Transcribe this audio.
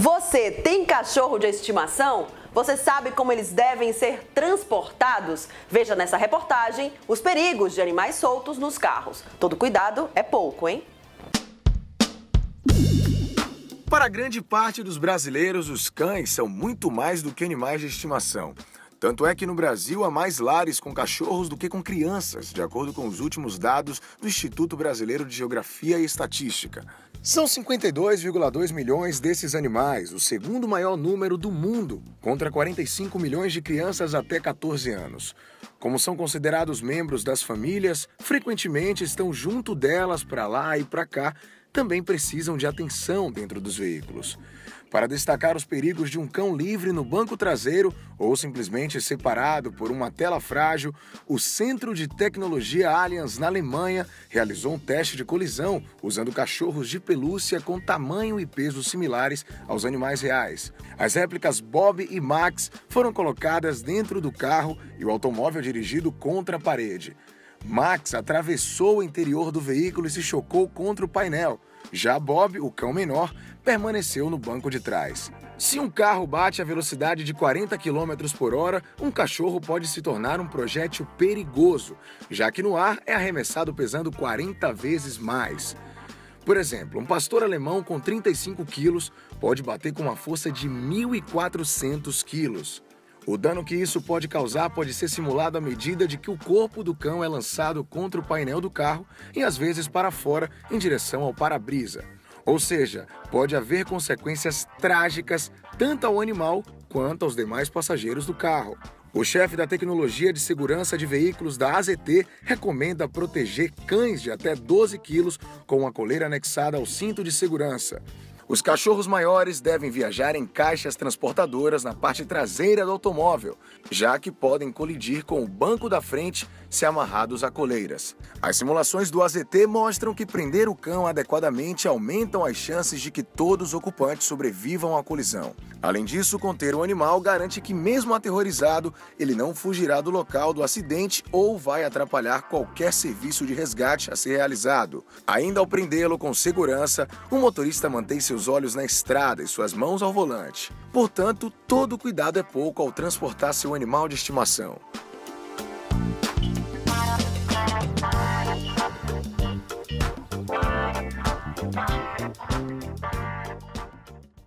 Você tem cachorro de estimação? Você sabe como eles devem ser transportados? Veja nessa reportagem os perigos de animais soltos nos carros. Todo cuidado é pouco, hein? Para grande parte dos brasileiros, os cães são muito mais do que animais de estimação. Tanto é que no Brasil há mais lares com cachorros do que com crianças, de acordo com os últimos dados do Instituto Brasileiro de Geografia e Estatística. São 52,2 milhões desses animais, o segundo maior número do mundo, contra 45 milhões de crianças até 14 anos. Como são considerados membros das famílias, frequentemente estão junto delas para lá e para cá, também precisam de atenção dentro dos veículos. Para destacar os perigos de um cão livre no banco traseiro ou simplesmente separado por uma tela frágil, o Centro de Tecnologia Allianz na Alemanha realizou um teste de colisão usando cachorros de pelúcia com tamanho e peso similares aos animais reais. As réplicas Bob e Max foram colocadas dentro do carro e o automóvel dirigido contra a parede. Max atravessou o interior do veículo e se chocou contra o painel. Já Bob, o cão menor, permaneceu no banco de trás. Se um carro bate a velocidade de 40 km por hora, um cachorro pode se tornar um projétil perigoso, já que no ar é arremessado pesando 40 vezes mais. Por exemplo, um pastor alemão com 35 quilos pode bater com uma força de 1.400 quilos. O dano que isso pode causar pode ser simulado à medida de que o corpo do cão é lançado contra o painel do carro e às vezes para fora em direção ao para-brisa. Ou seja, pode haver consequências trágicas tanto ao animal quanto aos demais passageiros do carro. O chefe da tecnologia de segurança de veículos da AZT recomenda proteger cães de até 12 quilos com uma coleira anexada ao cinto de segurança. Os cachorros maiores devem viajar em caixas transportadoras na parte traseira do automóvel, já que podem colidir com o banco da frente se amarrados a coleiras. As simulações do AZT mostram que prender o cão adequadamente aumentam as chances de que todos os ocupantes sobrevivam à colisão. Além disso, conter o animal garante que, mesmo aterrorizado, ele não fugirá do local do acidente ou vai atrapalhar qualquer serviço de resgate a ser realizado. Ainda ao prendê-lo com segurança, o motorista mantém seus olhos na estrada e suas mãos ao volante. Portanto, todo cuidado é pouco ao transportar seu animal de estimação.